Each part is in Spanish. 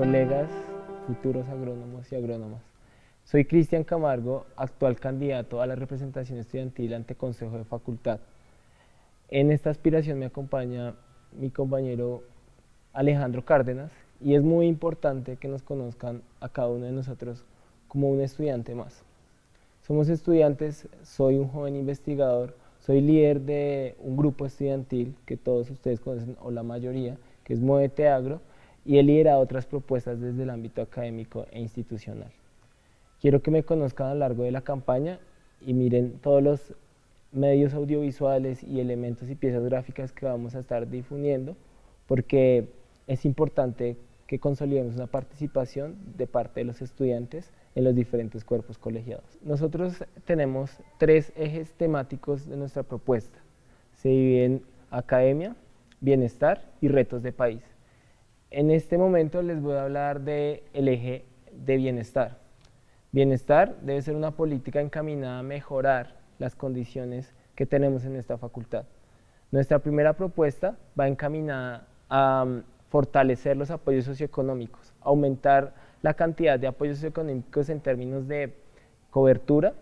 colegas, futuros agrónomos y agrónomas. Soy Cristian Camargo, actual candidato a la representación estudiantil ante Consejo de Facultad. En esta aspiración me acompaña mi compañero Alejandro Cárdenas y es muy importante que nos conozcan a cada uno de nosotros como un estudiante más. Somos estudiantes, soy un joven investigador, soy líder de un grupo estudiantil que todos ustedes conocen, o la mayoría, que es Muévete Agro, y he liderado otras propuestas desde el ámbito académico e institucional. Quiero que me conozcan a lo largo de la campaña y miren todos los medios audiovisuales y elementos y piezas gráficas que vamos a estar difundiendo, porque es importante que consolidemos una participación de parte de los estudiantes en los diferentes cuerpos colegiados. Nosotros tenemos 3 ejes temáticos de nuestra propuesta. Se dividen en academia, bienestar y retos de país. En este momento les voy a hablar del eje de bienestar. Bienestar debe ser una política encaminada a mejorar las condiciones que tenemos en esta facultad. Nuestra primera propuesta va encaminada a fortalecer los apoyos socioeconómicos, aumentar la cantidad de apoyos socioeconómicos en términos de cobertura.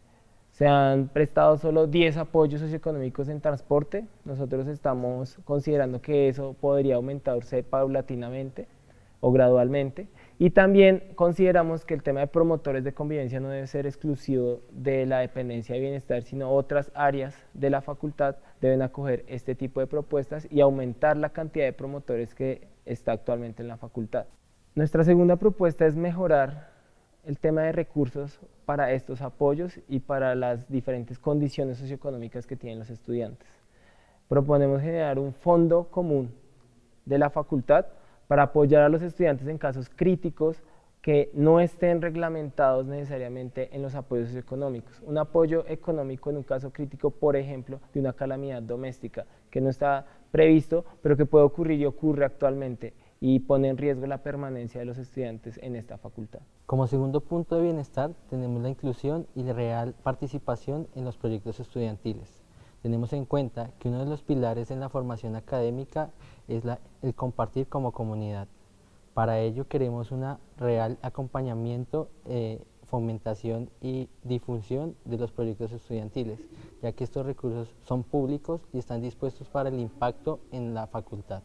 Se han prestado solo 10 apoyos socioeconómicos en transporte. Nosotros estamos considerando que eso podría aumentarse paulatinamente o gradualmente. Y también consideramos que el tema de promotores de convivencia no debe ser exclusivo de la dependencia de bienestar, sino otras áreas de la facultad deben acoger este tipo de propuestas y aumentar la cantidad de promotores que está actualmente en la facultad. Nuestra segunda propuesta es mejorar el tema de recursos para estos apoyos y para las diferentes condiciones socioeconómicas que tienen los estudiantes. Proponemos generar un fondo común de la facultad para apoyar a los estudiantes en casos críticos que no estén reglamentados necesariamente en los apoyos socioeconómicos. Un apoyo económico en un caso crítico, por ejemplo, de una calamidad doméstica, que no está previsto, pero que puede ocurrir y ocurre actualmente, y pone en riesgo la permanencia de los estudiantes en esta facultad. Como segundo punto de bienestar, tenemos la inclusión y la real participación en los proyectos estudiantiles. Tenemos en cuenta que uno de los pilares en la formación académica es el compartir como comunidad. Para ello queremos un real acompañamiento, fomentación y difusión de los proyectos estudiantiles, ya que estos recursos son públicos y están dispuestos para el impacto en la facultad.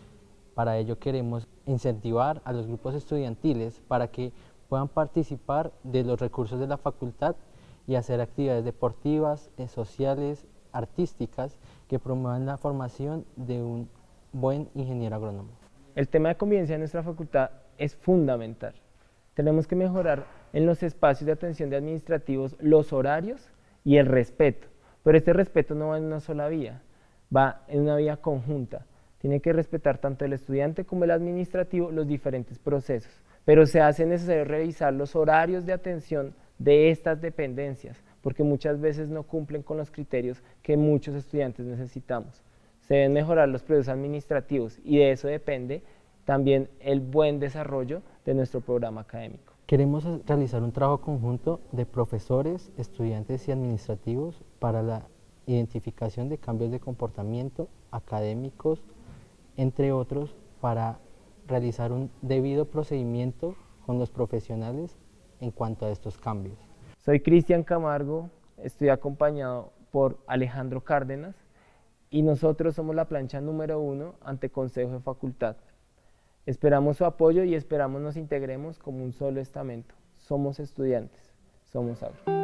Para ello queremos incentivar a los grupos estudiantiles para que puedan participar de los recursos de la facultad y hacer actividades deportivas, sociales, artísticas que promuevan la formación de un buen ingeniero agrónomo. El tema de convivencia en nuestra facultad es fundamental. Tenemos que mejorar en los espacios de atención de administrativos los horarios y el respeto, pero este respeto no va en una sola vía, va en una vía conjunta. Tiene que respetar tanto el estudiante como el administrativo los diferentes procesos, pero se hace necesario revisar los horarios de atención de estas dependencias, porque muchas veces no cumplen con los criterios que muchos estudiantes necesitamos. Se deben mejorar los procesos administrativos y de eso depende también el buen desarrollo de nuestro programa académico. Queremos realizar un trabajo conjunto de profesores, estudiantes y administrativos para la identificación de cambios de comportamiento académicos, entre otros, para realizar un debido procedimiento con los profesionales en cuanto a estos cambios. Soy Cristian Camargo, estoy acompañado por Alejandro Cárdenas y nosotros somos la plancha número 1 ante Consejo de Facultad. Esperamos su apoyo y esperamos nos integremos como un solo estamento. Somos estudiantes, somos agro.